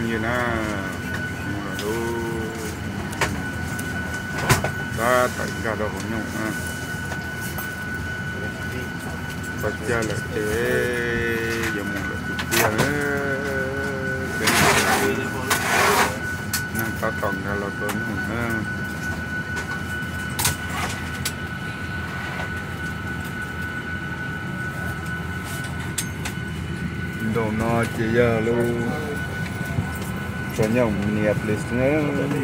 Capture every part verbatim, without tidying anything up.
như na ta tại cả đồ nhung à bắt cha là thế giờ muốn là chút tiền nữa năng ta còn là là có nhung à đồ nó chỉ giờ luôn cho nhau nhiệt lịch nữa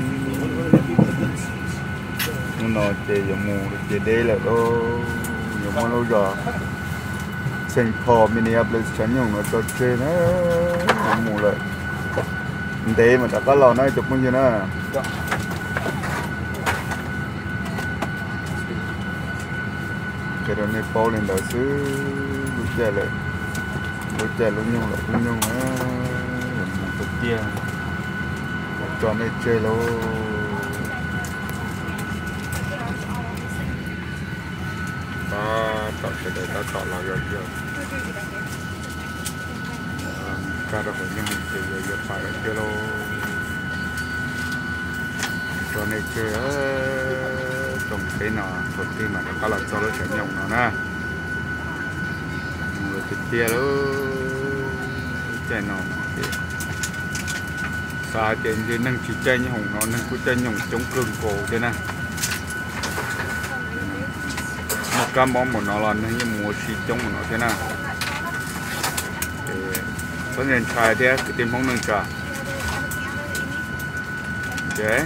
nó chỉ giờ mù chỉ đây là đâu giờ mù lâu rồi Saint Paul Minneapolis cho nhau nó cho chơi nó mù lại đây mà đã có lò nó chụp bao nhiêu nữa cái đó này Paul lên đó xứ lúc giờ lại lúc giờ lúc nhung là lúc nhung á một cái kia một tròn này chơi lâu ta tạo cái đấy ta tạo là rồi chưa cả đó phải nhung thì giờ giờ phải là chơi lâu tròn này chơi á trồng cái nào còn khi mà nó là cho nó trở nhung nó nè cái kia đó cái nó xa trên dưới nâng chỉ chơi như hồng nó nâng cứ chơi nhung chống cương cổ thế này một cam bóng của nó là như mùa xì chống của nó thế nào có nhân trai thế cái tim bóng nâng trả thế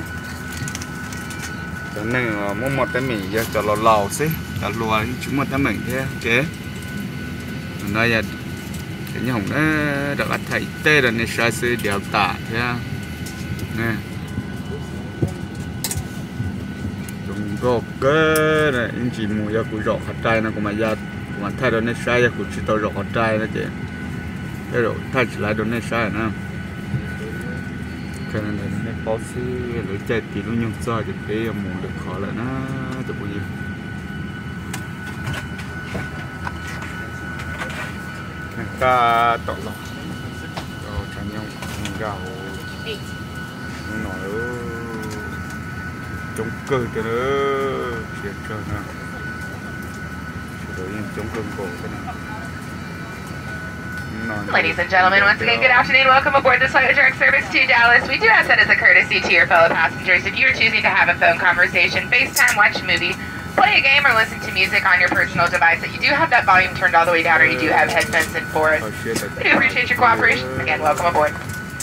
cho nên là muốn một cái mình giờ cho nó lào xí cho lùa chúng một cái mình thế thế đây là cái nhung nó được ăn thấy tê rồi nên sai sự điều tả thế nè chúng có cái này anh chị mua ra của rọ hạt trai nó cũng mà ra cũng mà thay rồi nên sai ra của chị tao rọ hạt trai nó chị cái rồi thay lại rồi nên sai nè cái này nó có xí lấy chạy thì nó nhung cho thì cái mua được khó lại nó chụp bao nhiêu ta tọt lọt rồi cho nhau gạo nói chống cơ cho nó thiệt cho nó đối với chống cơn cổ cái này. Ladies and gentlemen, once again, good afternoon. Welcome aboard the Flight Direct Service to Dallas. We do ask that as a courtesy to your fellow passengers, if you are choosing to have a phone conversation, FaceTime, watch a movie, play a game, or listen to music on your personal device, that you do have that volume turned all the way down, or you do have headphones in for it. We do appreciate your cooperation. Again, welcome aboard.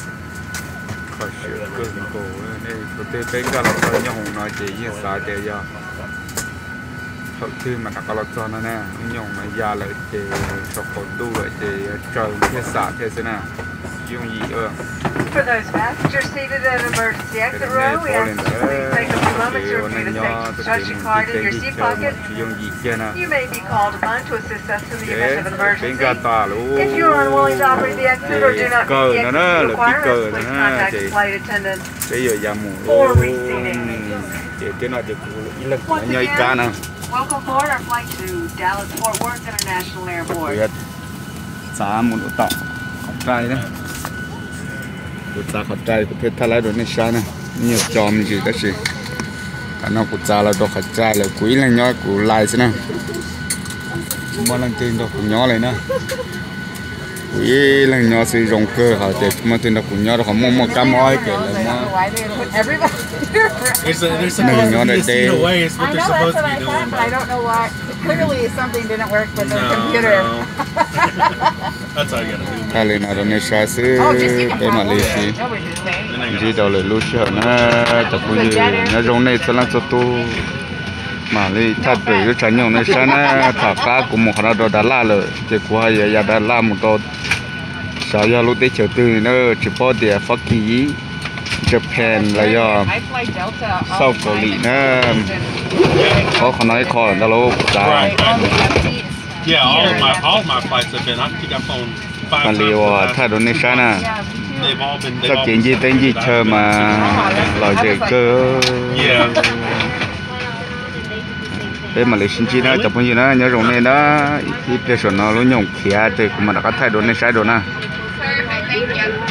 Hậu thư mà đã có lọt cho nó nè, nhung mà già lại thì cho cổ đu lại thì trời thế xả thế thế nào, dùng gì ơ. For those passengers seated at an emergency exit row, we ask that you please take a few moments to review the safety instruction card in your seat pocket. You may be called upon to assist us in the event of an emergency. If you are unwilling to operate the exit or do not meet the exit requirements, please contact the flight attendant for reseating. Once again, welcome aboard our flight to Dallas Fort Worth International Airport. Xả một độ tỏ khẩu trai đó, độ xả khẩu trai của thế thay lại đồ này sao nè, nhiều chòm gì đó gì, anh nó của xả là đồ khẩu trai là quý là nhói của lại thế nào, mà lần tiền đồ của nhó này nè, quý là nhó sử dụng cơ họ để mà tiền đồ của nhó đó họ mua một cam oi kể là mà They're supposed to see the way it's what I they're know supposed that's to what be I doing. thought, but I don't know why. Clearly, something didn't work with the No, computer. no. That's all you gotta do. ta lên nào đồ này sao xứ để mà lấy gì, gì đâu lấy lúc xưa nó tập cái gì nó giống này cho nó cho tu mà lấy thật về cái trái nhung này sao nó thả cá của một họ đồ Đà Lạt rồi, chỉ qua giờ giờ Đà Lạt một đồ sao giờ lúc đấy chiều từ nó chỉ có địa phát kỳ Japan là do sau Cổ Lị nó có khả năng khó là lâu dài. Yeah, all of my all of my flights have been. I think I've flown five Còn times. liệu in the past thay đổi này sao nè, They've all been. They've chắc all chuyện been gì tên gì successful. chờ mà loại gì cơ. Yeah. Thế mà lấy sinh chi nó chụp như nó nhớ rồng này đó, ít để nó nó nhung kia thì cũng mà đã có thay đổi này sai rồi nè. Perfect, thank you.